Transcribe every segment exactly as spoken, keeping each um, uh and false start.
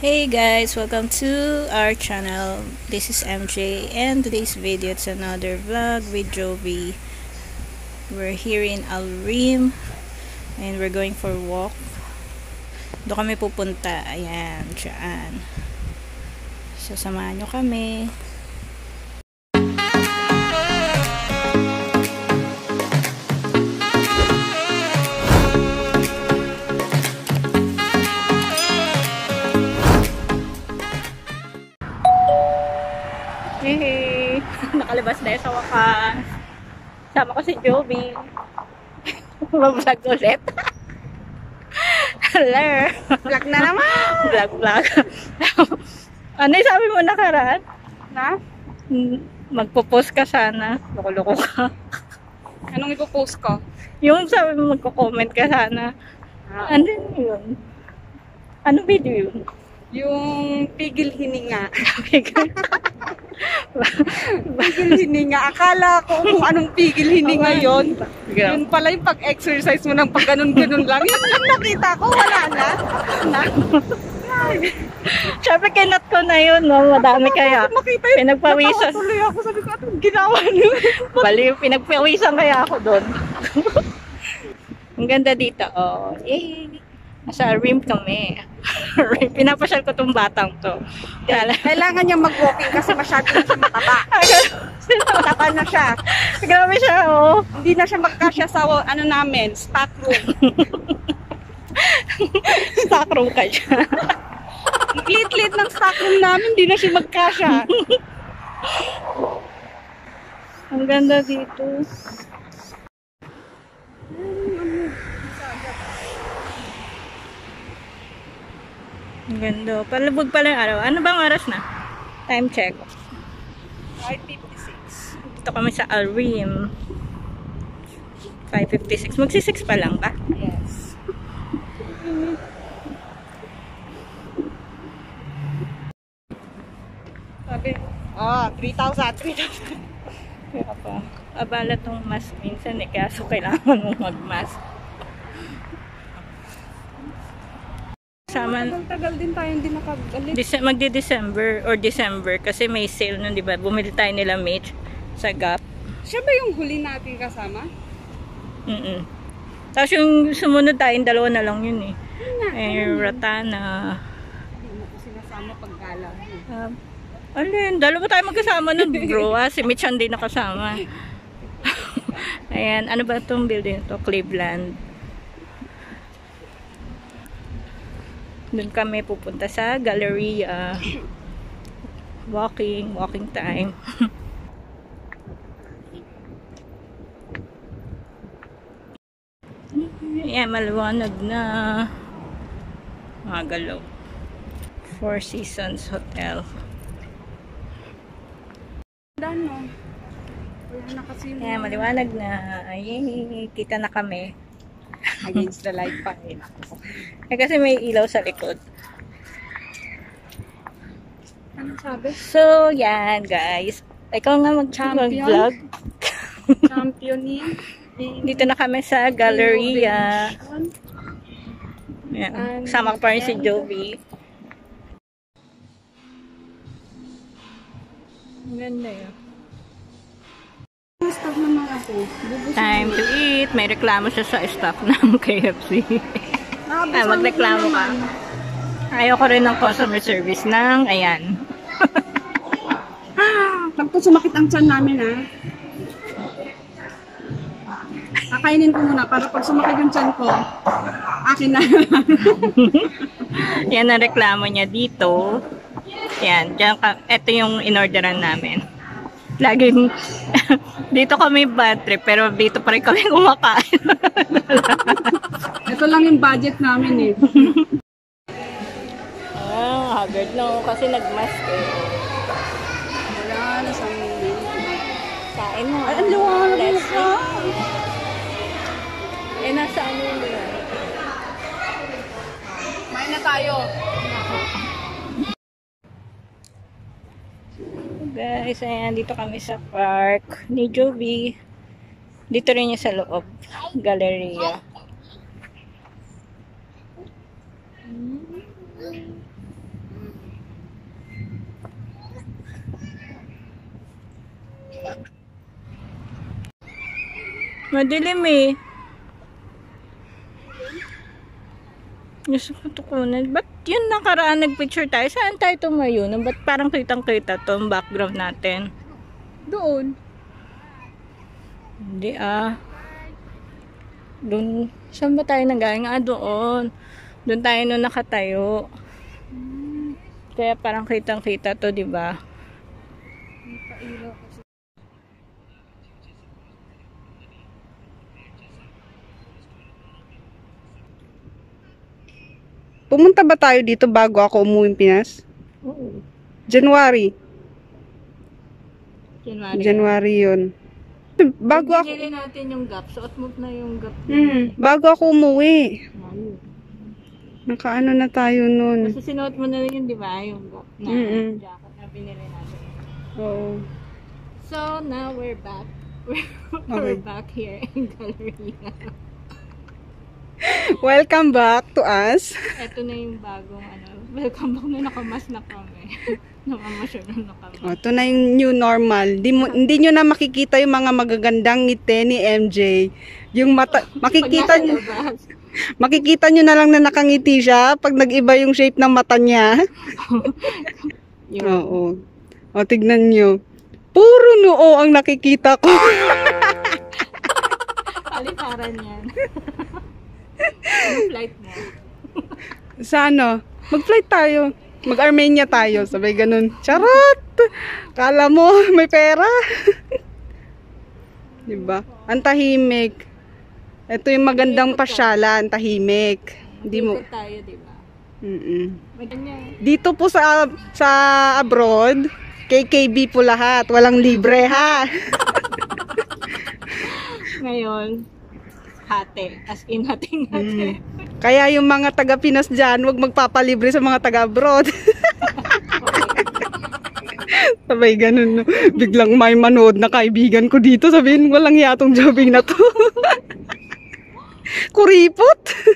Hey guys, welcome to our channel. This is M J and today's video it's another vlog with Jovi. We're here in Al Reem and we're going for a walk. Doon kami pupunta. Ayan, dyan. So samahan nyo kami. Hey, nakalabas na sa wakas. Sama ko si Jovi. Mag-vlog ulit. Hello. Vlog na naman. Vlog, vlog. Ano yung sabi mo nakaraan? Na? Magpo-post ka sana. Loko-loko ka. Anong ipopost ko? Yung sabi mo magko-comment ka sana. Ah. Ano yun? Anong video yun? Yung pigil hininga. Pigil hininga. Akala ko kung anong pigil hininga yon. Yun pala yung pag-exercise mo ng pag ganun-ganun lang. Yun yung nakita ko. Wala na. na. Siyempre kinat ko na yun, no? Madami kaya. Nakita yun. Pinagpawisan. Tuloy ako. Sabi ko, anong ginawa niyo? Bali, pinagpawisan kaya ako doon. Ang ganda dito, oh. Yay! Nasa Reem kami. Pinapasyal ko tong batang to. Kailangan niya mag-walking kasi masyado na siya mataba. Mataba na siya. Grabe siya, oh. Hindi na siya magkasya sa ano namin, stock room. Stock room ka dyan. Lit-lit ng stock room namin, hindi na siya magkasya. Ang ganda dito. Ang ganda. Palabog pala yung araw. Ano bang oras na? Time check. five fifty-six. Dito kami sa Al Reem. five fifty-six. Magsi-six pa lang ba? Yes. Sabi, ah, three thousand, three thousand. Kaya pa. Abala tong mask minsan eh. Kaya so kailangan mong mag-mask. Sama, tagal din tayo hindi nakagalit. Dece magdi-December or December kasi may sale nun, di ba? Bumili tayo nila Mitch sa Gap. Siya ba yung huli natin kasama? Mm-mm. Tapos yung sumunod tayong dalawa na lang yun eh. Na, eh, Ratana. Hindi mo ko sinasama pag Gala. Um, alin, dalawa tayo magkasama nun bro ah. Si Mitch hindi nakasama. Ayan, ano ba itong building ito? Cleveland. Doon kami pupunta sa Galleria. Walking, walking time. Ayan, maliwanag na. Mga galaw. Four Seasons Hotel. Dano. Wala na kasi. Ayan, maliwanag na. Ay, kita na kami. Against the light pa eh. Eh, kasi may ilaw sa likod. Ano sabi? So, yan guys. Ikaw nga mag-vlog. Champion niya. Dito na kami sa Galleria. Yan. Sama ko pa rin si Jovi. Ang ganda yun. Staff naman ako. Time to eat. May reklamo siya sa staff ng K F C. Ay, magreklamo ka. Ayoko rin ng customer service ng, ayan. Tapos sumakit ang tiyan namin ha. Kakainin ko muna para pag sumakit yung tiyan ko, akin na. Yan ang reklamo niya dito. Yan. Diyan ka, ito yung in-orderan namin. Laging, dito kami bad trip, pero dito pa rin kami kumakain. Ito lang yung budget namin eh. Ah, haggard no, kasi nag-mask eh. Wala, nasang Kain mo. Ay, ang liwanag mo Let's ka. Eh, nasa ano yun? Main na tayo. Guys, ayan, dito kami sa park ni Jovi. Dito rin niya sa loob. Galleria. Madilim eh. Gusto ko tukunan. Ba't yun nakaraan nagpicture tayo? Saan tayo tumayo? Ba't parang kitang-kita to ang background natin? Doon. Hindi ah. Doon. Saan ba tayo nanggaling? Ah, doon. Doon tayo nung nakatayo. Kaya parang kitang-kita to, di ba? Pumunta ba tayo dito bago ako umuwi Pinas? Oo. January. January. January yun. Bago ako... Pagpili natin yung gap. Suot mo na yung gap. Hmm, bago ako umuwi. Nakaano na tayo nun. Kasi sinuot mo na rin yun, di ba? Yung gap na Mm -mm. jacket na binili natin. Oo. So, now we're back. We're, we're back here in Galleria. Welcome back to us. Ito na yung bagong ano. Welcome back na nakamas na kami. Namamasyon na nakamas. O, ito na yung new normal. Di mo, hindi nyo na makikita yung mga magagandang ngiti ni M J. Yung mata, makikita nyo, makikita nyo na lang na nakangiti siya pag nag-iba yung shape ng mata niya. Oo. O, tignan nyo. Puro noo ang nakikita ko. Paliparan yan. Ano flight mo? Sa ano? Mag-flight tayo. Mag-Armenia tayo. Sabay ganun. Charot! Kala mo, may pera. Diba? Ang tahimik. Ito yung magandang pasyalan. Tahimik. Hindi mo... Dito tayo, diba? Mm-mm. Maganda. Dito po sa sa abroad, K K B po lahat. Walang libre, ha? Ngayon, hati. As in, hating hati. Mm. Kaya yung mga taga-Pinas dyan, huwag magpapalibre sa mga taga-abroad. Sabay ganun, no? Biglang may manood na kaibigan ko dito. Sabihin, walang yatong Jovi na to. Kuripot.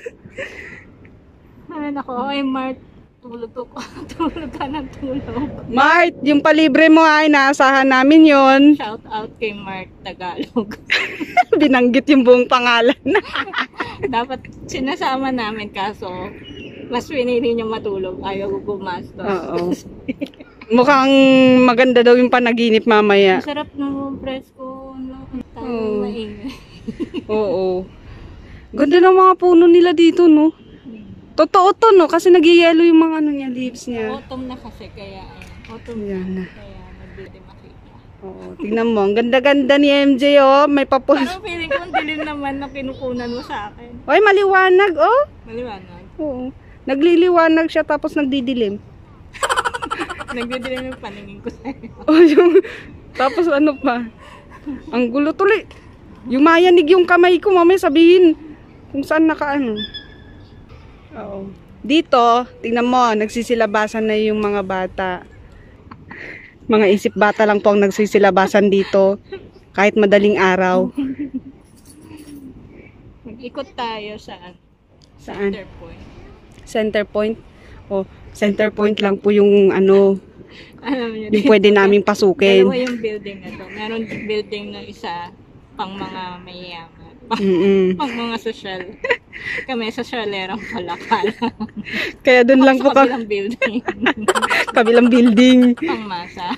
Ay, nako. Ay, Mart. Tulog ko. Tulog ka ng tulog. Mart, yung palibre mo ay naasahan namin yon. Shout out kay Mart Tagalog. Binanggit yung buong pangalan. Dapat sinasama namin kaso mas pinili niyo matulog. Ayaw ko gumastos. Oo. Mukhang maganda daw yung panaginip mamaya. Masarap ng presko. No? Tayo Oo. maingay. Oo. Ganda ng mga puno nila dito, no? Totoo to, no? Kasi nagyayelo yung mga ano niya, leaves niya. Autumn na kasi kaya ayun. Autumn Yan na. na. Kaya magbili makita. Oo, tingnan mo. Ang ganda-ganda ni M J, oh. May papos. Parang feeling ko ang dilim naman na kinukunan mo sa akin. Oy, maliwanag, oh. Maliwanag. Oo. Nagliliwanag siya tapos nagdidilim. Nagdidilim yung paningin ko sa'yo. Oh, yung... Tapos ano pa? Ang gulo tuloy. Yumayanig yung kamay ko, mamaya sabihin kung saan nakaano. Oo. Dito, tingnan mo, nagsisilabasan na yung mga bata. Mga isip bata lang po ang nagsisilabasan dito. Kahit madaling araw. Mag-ikot tayo saan? Saan? Center point. Center point. Oh, center point lang po yung ano, Alam niyo, yung pwede naming pasukin. dalawa yung building na to. Meron building na isa pang mga mayayaman. Pang, Mm-mm. pang mga social. Kami sosyalerang palakal. Kaya doon lang po Sa kami. kabilang building. Kabilang building. Pang masa.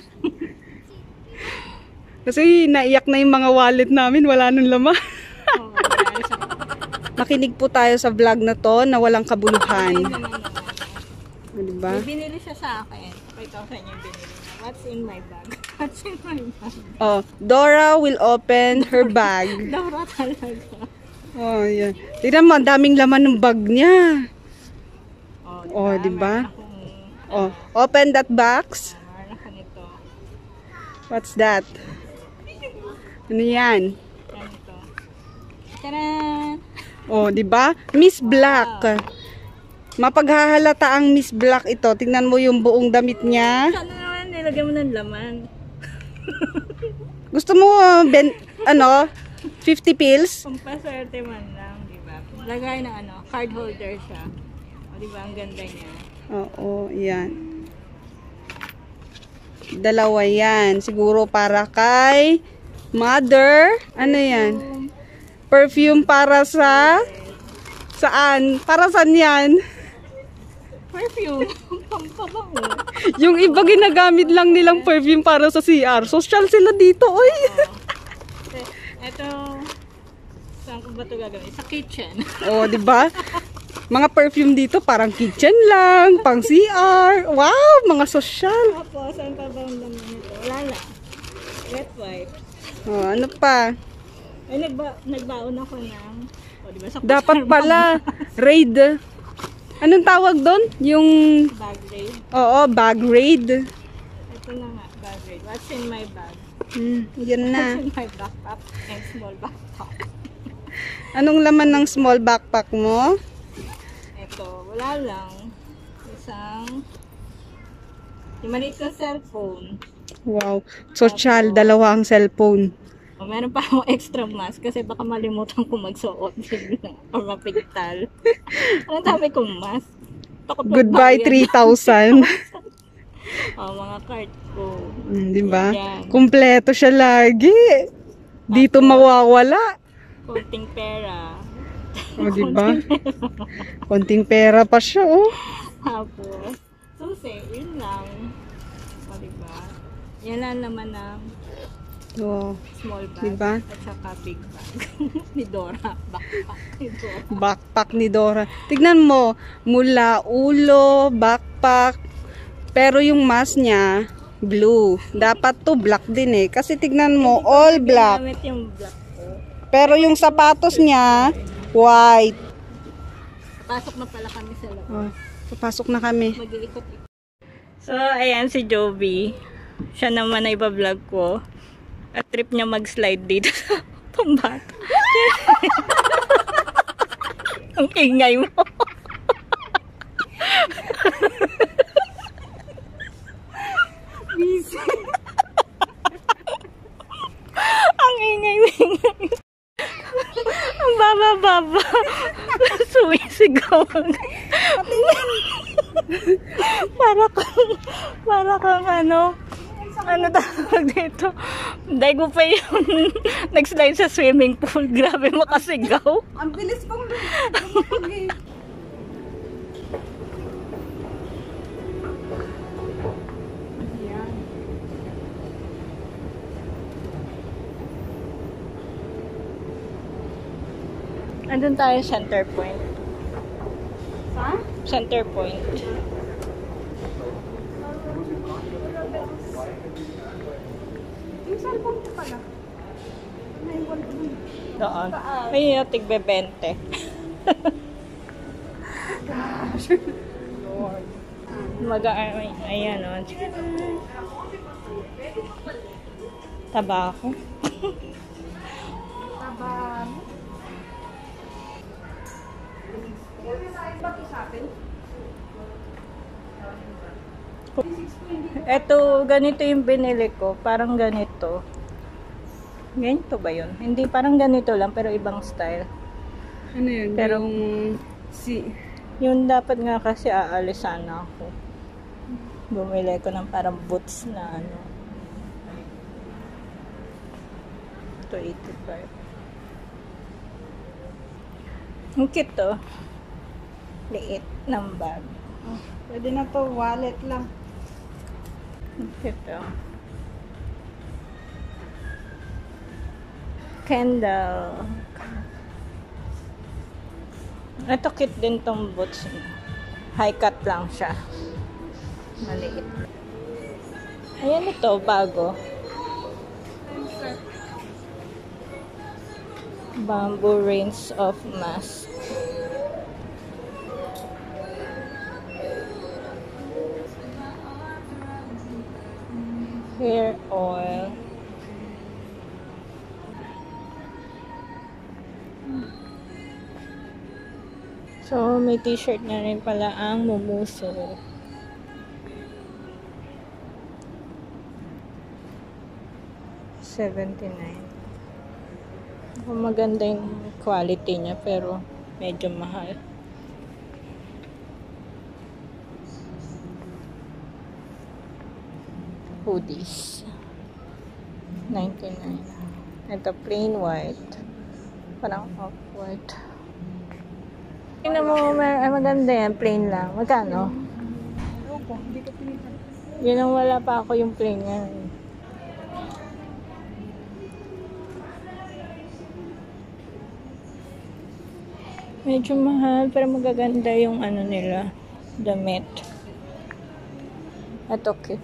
Kasi naiyak na yung mga wallet namin, wala nang laman. Oo, dahil sa Makinig po tayo sa vlog na to na walang kabuluhan. O, diba? May binili siya sa akin. Pakita ko sa inyo yung binili niya. What's in my bag? What's in my bag? Oh, Dora will open her bag. Dora talaga. Oh, yan. Tignan mo, ang daming laman ng bag niya. Oh, Oh, diba? Meron akong, Oh, open that box. meron ako nito. What's that? Ano yan? Ganito. Taran! Oh, di ba? Miss Black. Mapaghahalata ang Miss Black ito. Tingnan mo yung buong damit niya. Sana naman nilagyan mo ng laman. Gusto mo uh, ben, ano, fifty pills? Kung paswerte man lang, di ba? Lagay na ano, card holder siya. O, di ba? Ang ganda niya. Oo, yan. Dalawa yan. Siguro para kay mother. Ano yan? Perfume para sa... Saan? Para saan yan? Perfume. Pampabango. Yung iba ginagamit lang nilang perfume para sa C R. Social sila dito, oy. Ito, saan ko ba ito gagawin? Sa kitchen. Oh, di ba? Mga perfume dito parang kitchen lang, pang C R. Wow, mga social. Tapos, saan pa ba ang laman nito? Wala lang. Wet wipe. Oh, ano pa? Ay, nagba nagbaon ako ng... Oh, diba? Sa Dapat pala, raid. Anong tawag doon? Yung... bag raid. Oo, bag raid. Ito na nga, bag raid. What's in my bag? Hmm, yan na. What's in my backpack and small backpack? Anong laman ng small backpack mo? Ito, wala lang. Isang... yung maliit na cellphone. Wow. Social, dalawa ang cellphone. O, meron pa akong extra mask kasi baka malimutan ko magsuot bigla or mapigtal. Anong dami kong mask? Takot Goodbye magbayad. three thousand. O, mga card ko. Mm, di ba? Yan. Kumpleto siya lagi. Dito mawawala. Konting pera. O, di ba? Konting pera pa siya, oh. Tapos, susi, yun lang. O, diba? Yan lang naman ang Oh, small bag. diba? At saka big bag. Ni Dora. Backpack ni Dora. Backpack ni Dora. Tignan mo, mula ulo, backpack. Pero yung mask niya, blue. Dapat to black din eh. Kasi tignan mo, all black. Gamit yung black ko. Pero yung sapatos niya, white. Pasok na pala kami sa loob. Oh, papasok na kami. Mag-iikot-ikot. So, ayan si Jovi. Siya naman na iba-vlog ko. At trip niya mag-slide dito sa pambata. Ang ingay mo. Ang ingay-ingay. Ang baba-baba. Sumisigaw. Para kang, para kang ano, ano tawag dito? Dahil pa yung nag-slide sa swimming pool. Grabe makasigaw. Ang bilis pang Andun tayo center point. Ha? Center point. Yung cellphone ko pala. Naiwan ko dun. Doon. May yung tigbe twenty. Maga, ay, ayan o. Tabako. Taba. Eto, ganito yung binili ko. Parang ganito. Ganito ba yun? Hindi, parang ganito lang, pero ibang style. Ano yun? Pero, yung si... yun dapat nga kasi aalis sana ako. Bumili ko ng parang boots na ano. two eighty-five. Ang cute to. Liit ng bag. Oh, pwede na to, wallet lang. Ang cute to. Candle. Ito cute din tong boots. High cut lang siya. Maliit. Ayan ito, bago. Bamboo Range of Mask. Hair oil. So, may t-shirt na rin pala ang Mumuso. seventy-nine. Maganda yung quality niya pero medyo mahal. Hoodies. ninety-nine. Ito plain white. Parang awkward. Tingnan mo, may, ay, maganda yan. Plain lang. Magkano? Opo, hindi ko pinitan. Yun ang wala pa ako yung plain yan. Medyo mahal, pero magaganda yung ano nila, damit. Ito cute.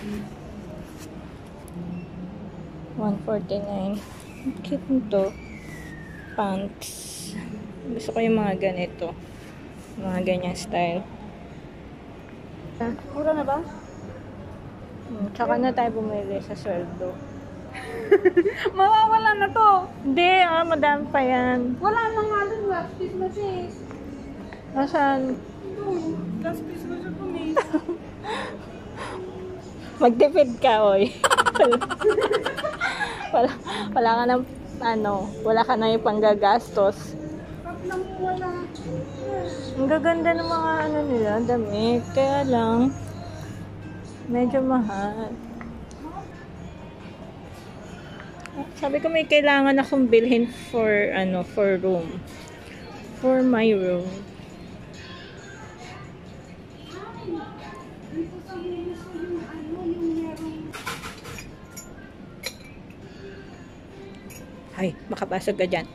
one forty-nine. Cute nito. Pants. Gusto ko yung mga ganito. Mga ganyang style. Mura na ba? Hmm, tsaka na tayo bumili sa sweldo. Mawawala na to. Hindi, ah, madami pa yan. Wala na nga dun, last piece na siya eh. Nasaan? Ito, last piece na siya dun eh. Magtipid ka, oy. wala, wala ka ng, ano, wala ka na yung panggagastos. Kap lang wala. Ang gaganda ng mga ano nila, damit. Kaya lang, medyo mahal. Sabi ko may kailangan akong bilhin for, ano, for room. For my room. Ay, makapasok ka dyan.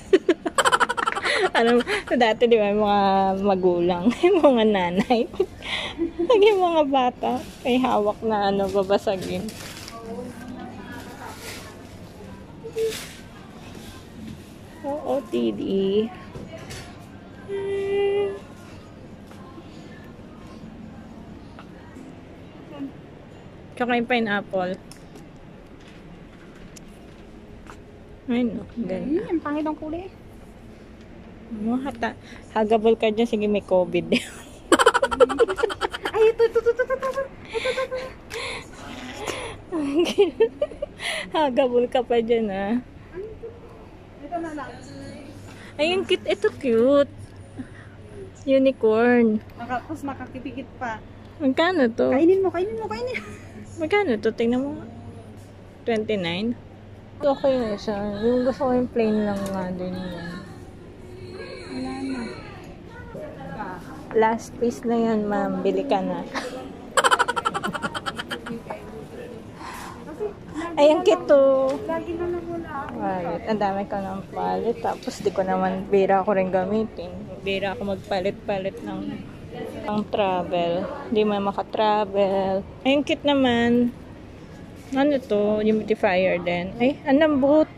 Ano, dati di ba, mga magulang, mga nanay, yung mga bata, may hawak na ano, babasagin. Oo, T D. Tsaka yung pineapple. Ay, no. Ganda. Hmm, ang pangit ang kulay. Mo, hata. Hagabol ka dyan. Sige, may COVID. Ay, ito, ito, ito, ito, ito, ito, ito. Hagabol ka pa dyan, ah. Ito na lang. Ay, yung cute. Ito cute. Unicorn. Tapos makakipikit pa. Magkano to? Kainin mo, kainin mo, kainin. Magkano to? Tingnan mo. twenty-nine? Okay na siya. Yung gusto ko yung plain lang nga din yan. Wala na. Last piece na yan, ma'am. Bili ka na. Ay, ang cute to. Lagi na lang wala. Wallet. Ang dami ko ng wallet. Tapos, di ko naman, bira ko rin gamitin. Bira ako magpalit-palit ng, ng travel. Di man makatravel. Ay, ang cute naman. Ano to? Humidifier din. Ay, ang lambot.